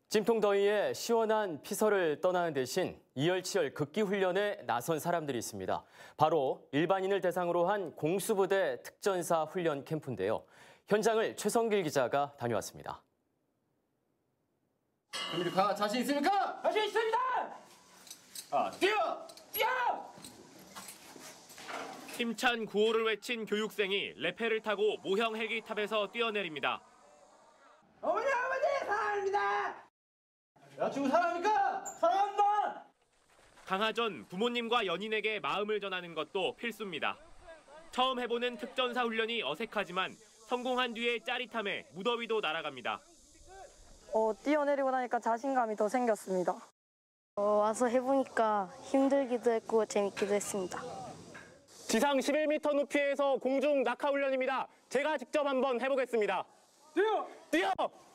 찜통더위에 시원한 피서를 떠나는 대신 이열치열 극기 훈련에 나선 사람들이 있습니다. 바로 일반인을 대상으로 한 공수부대 특전사 훈련 캠프인데요. 현장을 최성길 기자가 다녀왔습니다. 준비가 자신 있습니까? 자신 있습니다! 뛰어! 뛰어! 힘찬 구호를 외친 교육생이 레페를 타고 모형 헬기탑에서 뛰어내립니다. 어머니 사랑합니다! 여자친구 사랑합니까? 사랑한다! 강하전 부모님과 연인에게 마음을 전하는 것도 필수입니다. 처음 해보는 특전사 훈련이 어색하지만 성공한 뒤의 짜릿함에 무더위도 날아갑니다. 뛰어내리고 나니까 자신감이 더 생겼습니다. 와서 해보니까 힘들기도 했고 재밌기도 했습니다. 지상 11m 높이에서 공중 낙하 훈련입니다. 제가 직접 한번 해보겠습니다. 뛰어! 뛰어!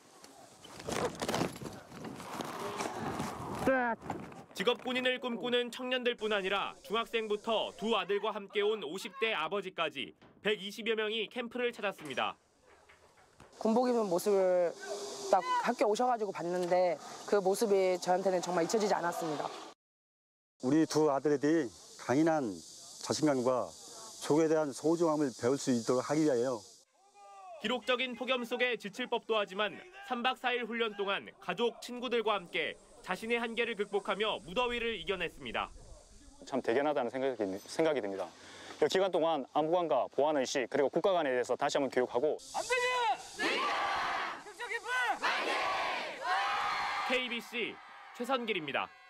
직업 군인을 꿈꾸는 청년들뿐 아니라 중학생부터 두 아들과 함께 온 50대 아버지까지 120여 명이 캠프를 찾았습니다. 군복 입은 모습을 딱 학교 오셔가지고 봤는데 그 모습이 저한테는 정말 잊혀지지 않았습니다. 우리 두 아들들이 강인한 자신감과 족에 대한 소중함을 배울 수 있도록 하기 위하여 기록적인 폭염 속에 지칠 법도 하지만 3박 4일 훈련 동안 가족, 친구들과 함께 자신의 한계를 극복하며 무더위를 이겨냈습니다. 참 대견하다는 생각이 듭니다. 이 기간 동안 안보관과 보안의식 그리고 국가관에 대해서 다시 한번 교육하고 KBC 최선길입니다.